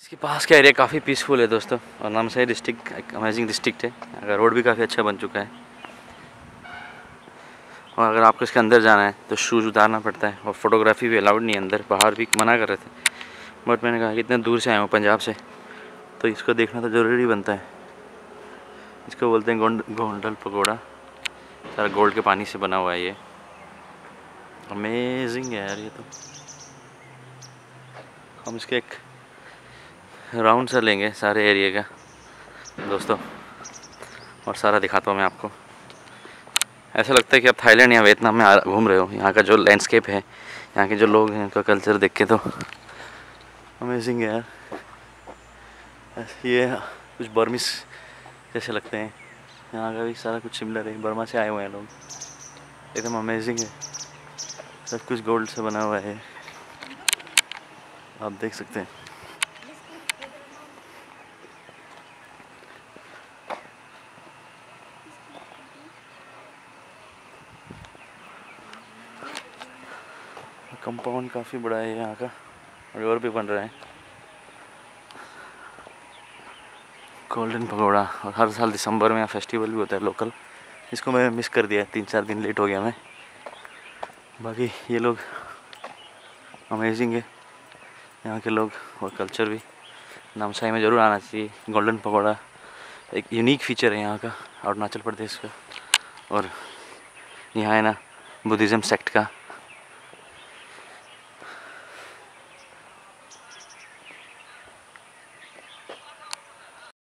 इसके पास का एरिया काफ़ी पीसफुल है दोस्तों, और नामसाई डिस्ट्रिक्ट एक अमेजिंग डिस्ट्रिक्ट है। अगर रोड भी काफ़ी अच्छा बन चुका है, और अगर आपको इसके अंदर जाना है तो शूज़ उतारना पड़ता है, और फोटोग्राफी भी अलाउड नहीं है अंदर। बाहर भी मना कर रहे थे, बट मैंने कहा कि इतने दूर से आया हूँ पंजाब से, तो इसको देखना तो ज़रूरी बनता है। इसको बोलते हैं गोंडल पकौड़ा। सारा गोल्ड के पानी से बना हुआ है ये। अमेजिंग है यार ये तो। हम इसके एक राउंड सा लेंगे सारे एरिया का दोस्तों, और सारा दिखाता हूँ मैं आपको। ऐसा लगता है कि आप थाईलैंड या वियतनाम में घूम रहे हो। यहाँ का जो लैंडस्केप है, यहाँ के जो लोग हैं, उनका कल्चर देख के तो अमेजिंग है यार। ये कुछ बर्मिस जैसे लगते हैं, यहाँ का भी सारा कुछ सिमिलर है। बर्मा से आए हुए हैं लोग, एकदम अमेजिंग है। सब कुछ गोल्ड से बना हुआ है, आप देख सकते हैं। कंपाउंड काफ़ी बड़ा है यहाँ का, और भी बन रहा है। गोल्डन पकौड़ा, और हर साल दिसंबर में यहाँ फेस्टिवल भी होता है लोकल। इसको मैं मिस कर दिया, 3-4 दिन लेट हो गया मैं। बाकी ये लोग अमेजिंग है, यहाँ के लोग और कल्चर भी। नामसाई में ज़रूर आना चाहिए। गोल्डन पकौड़ा एक यूनिक फीचर है यहाँ का, अरुणाचल प्रदेश का। और यहाँ है ना बुद्धिज़्म सेक्ट का